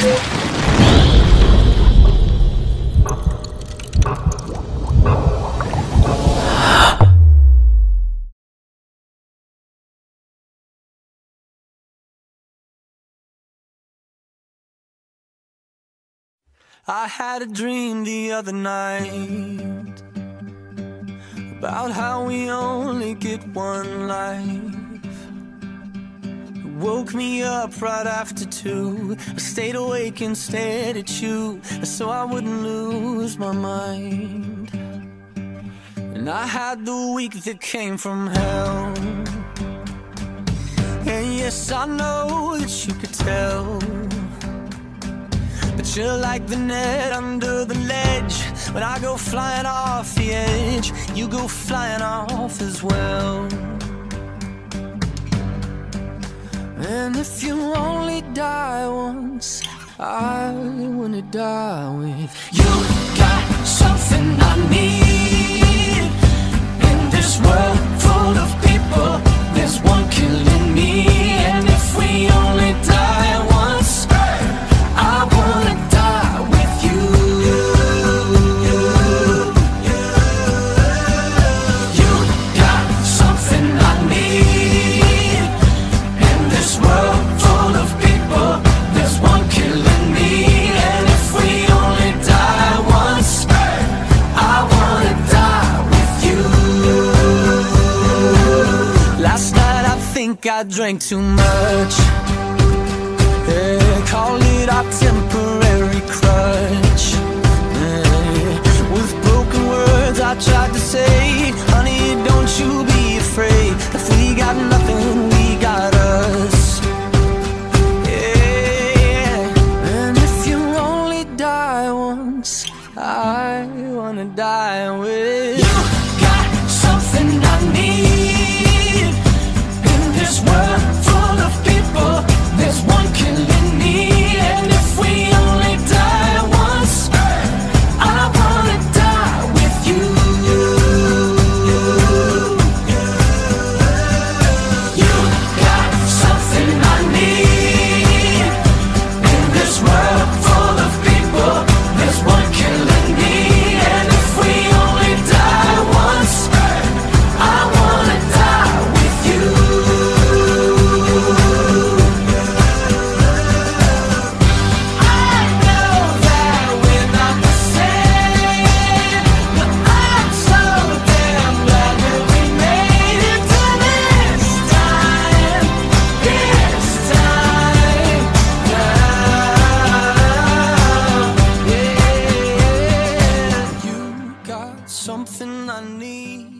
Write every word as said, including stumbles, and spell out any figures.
I had a dream the other night about how we only get one life. It woke me up right after two. I stayed awake and stared at you so I wouldn't lose my mind. And I had the week that came from hell. And yes, I know that you could tell, but you're like the net under the ledge. When I go flying off the edge, you go flying off as well. And if you only die once, I wanna die with you. Got something I need in this world full of people. There's one killing me, and if we only die once, I wanna die with you. You got something I need in this world full of people. There's one killing me, and if we only die once, I wanna die with you. Last night I think I drank too much. Yeah, call it our temporary crutch. Yeah, with broken words I tried to say, honey, don't you be afraid. If we got nothing, we got us. Yeah, and if you only die once, I wanna die with you. Got something I need in this world full of people. There's one killing me, and if we only die once, I wanna die with you. You got something I need in this world full of people. There's one killing me, and if we only die once, I wanna die with you. Something I need